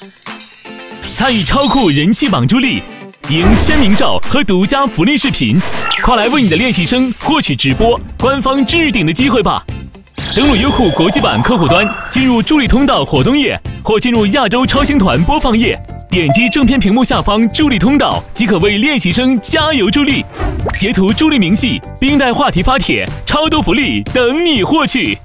参与超酷人气榜助力，赢签名照和独家福利视频，快来为你的练习生获取直播官方置顶的机会吧！登录优酷国际版客户端，进入助力通道活动页，或进入亚洲超星团播放页，点击正片屏幕下方助力通道，即可为练习生加油助力。截图助力明细，并带话题发帖，超多福利等你获取。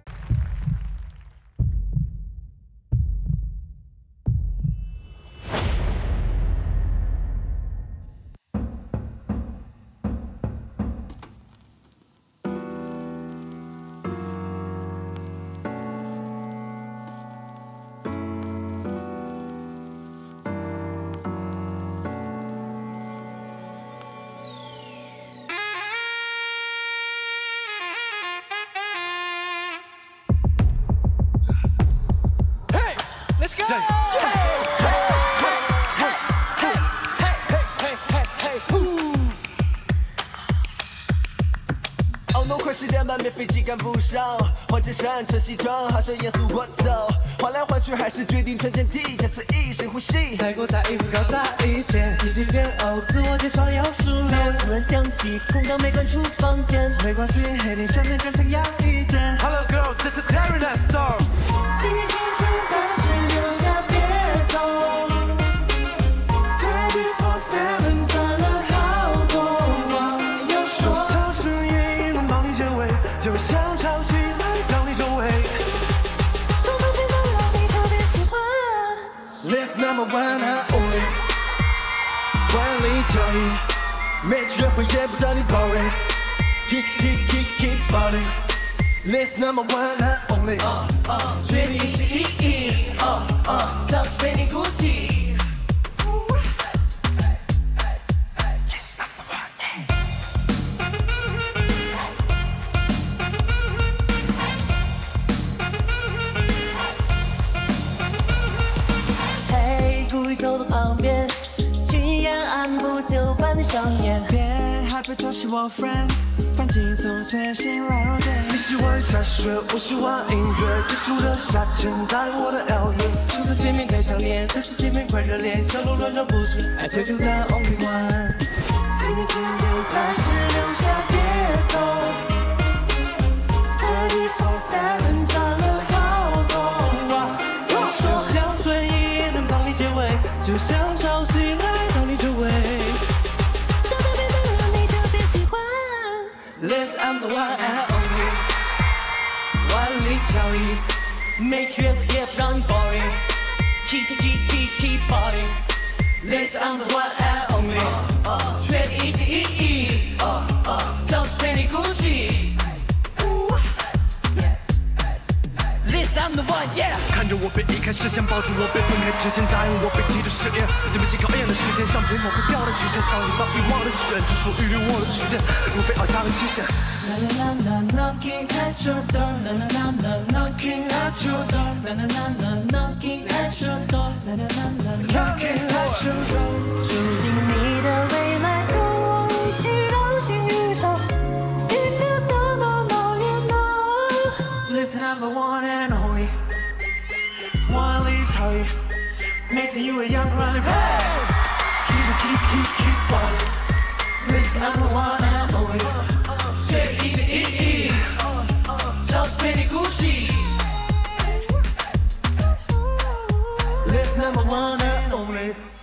10点半免飞机赶不上，换件衫穿西装，好像严肃我走，换来换去还是决定穿简体，加随意深呼吸。 太过在意不高在意间，已经变呕，自我介绍要熟练。突然想起空荡没关出房间，没关系，黑脸上面转成压一件。 Hello girl, this is Harry Let's Start。 今天清晨暂时留下别走。24/7赚了好多话要说。小声音能帮你结尾，就像潮汐来到你周围。动作变动让你特别喜欢。This number one and only。万里挑一，每次约会也不让你 boring。Keep balling。This number one and only。决定是意义，早是被你估计。故意走到旁边，去沿岸不就把你上演。别害怕调戏我 friend， 放轻松，全心来入店。你喜欢下雪，我喜欢音乐，结束的夏天带我的 L 月。初次见面太想念，再次见面快热恋，小鹿乱撞不出，爱追逐在 only one。今天暂时留下别走。24/7赚了好多话要说。香水也能帮你结尾。就像潮汐来到你周围，动作变动让你特别喜欢。This I'm the one and only， 万里挑一，每曲也不让你 boring。Keep balling，This I'm the one and only， 确定一心一意，早是被你估计。This I'm the one, yeah。看着我被移开视线，抱住我被分开之前，答应我被提着试验，对不起考验的时间，像屏幕不掉的曲线，上一早遗忘的许愿，只属于我的曲线，如非翱翔的期限。Knocking at your door， knocking at your door， knocking at your door，knocking at your door。注定你的未来和我一起绕行宇宙。If you don't know, you know。Listen, I'm the one and only。万里挑一，每天以为阳光让你 keep balling。Listen, I'm the one and only。决定一心一意，早是被你估计。Listen, I'm the one and only。